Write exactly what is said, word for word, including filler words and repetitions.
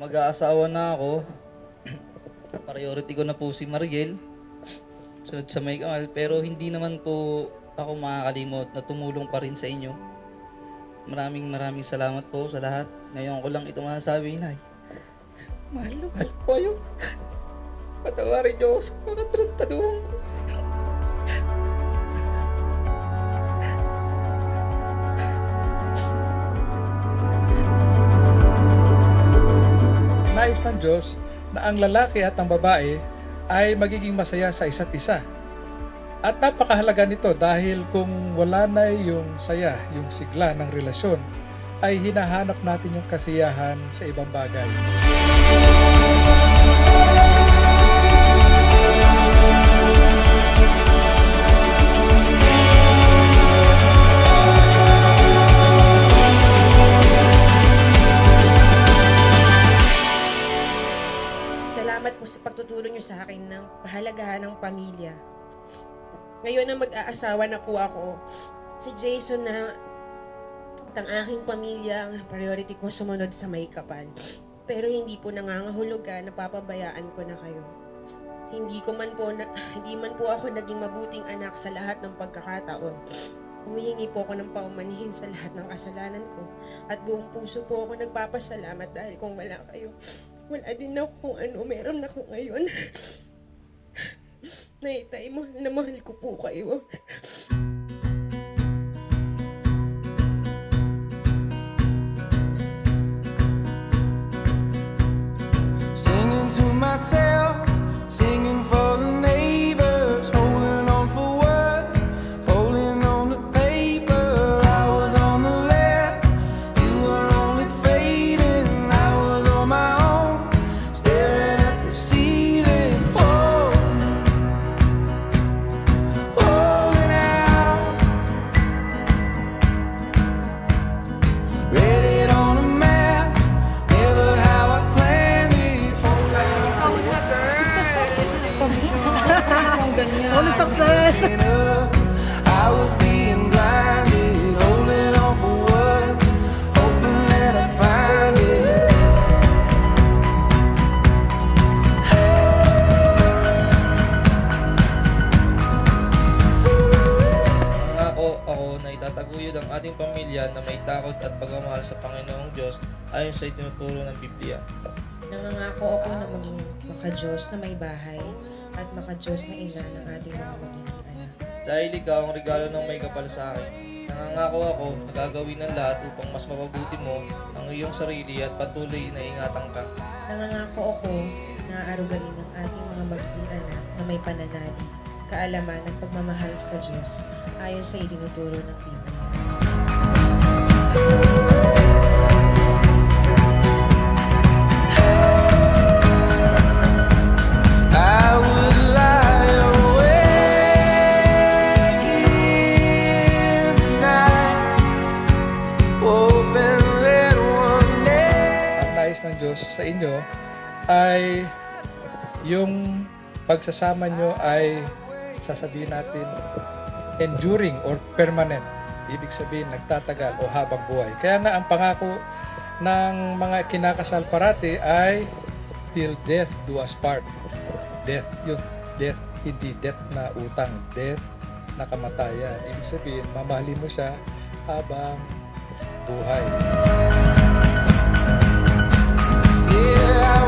mag-aasawa na ako. Priority ko na po si Mariel. Sunod sa May Kamal. Pero hindi naman po ako makakalimot na tumulong pa rin sa inyo. Maraming maraming salamat po sa lahat. Ngayon ko lang ito masasabi, Nay. Mahal na mahal po kayo. Patawarin niyo ako sa mga tarantaduhan ko. Nais ng Diyos na ang lalaki at ang babae ay magiging masaya sa isa't isa. At napakahalaga nito dahil kung wala na yung saya, yung sigla ng relasyon, ay hinahanap natin yung kasiyahan sa ibang bagay. Salamat po sa pagtuturo niyo sa akin ng pahalagahan ng pamilya. Ngayon na mag-aasawa na po ako, si Jason na ang aking pamilya, ang priority ko sumunod sa may kapal. Pero hindi po nangangahulugan na papabayaan ko na kayo. Hindi ko man po na, hindi man po ako naging mabuting anak sa lahat ng pagkakataon. Humihingi po ako ng paumanhin sa lahat ng kasalanan ko. At buong puso po ako nagpapasalamat dahil kung wala kayo, wala din ako kung ano meron ako ngayon. Naitay, mahal na mahal ko po kayo. Singing to myself, singing for the neighbors, holding on for what, holding on to paper. I was on the left, you were only fading. I was on my own, staring at the ceiling, holding, holding out, read it on a map, never how I planned it. Ikaw na, girl! Ang ganyan. I was being blinded, holding on for what, hoping that I find it. Nangako ako na itataguyod ang ating pamilya na may takot at pagmamahal sa Panginoong Diyos ayon sa itinuturo ng Biblia. Nangangako ako na maging maka-Diyos na may bahay at maka-Diyos na ina ng ating mga magiging anak. Dahil ikaw ang regalo ng may kapal sa akin. Nangangako ako na gagawin ng lahat upang mas mapabuti mo ang iyong sarili at patuloy na ingatan ka. Nangangako ako na aarugain ng ating mga magiging anak na may pananalig, kaalaman at pagmamahal sa Diyos ayon sa itinuturo ng Biblia. I would lie awake in the night, hoping that one day. Ang nais ng Diyos sa inyo ay yung pagsasama nyo ay sasabihin natin enduring or permanent. Ibig sabihin nagtatagal o habang buhay. Kaya nga ang pangako ng mga kinakasal parati ay till death do us part. Death yun. Death, hindi death na utang. Death na kamatayan. Ibig sabihin, mamahalin mo siya habang buhay. Yeah, I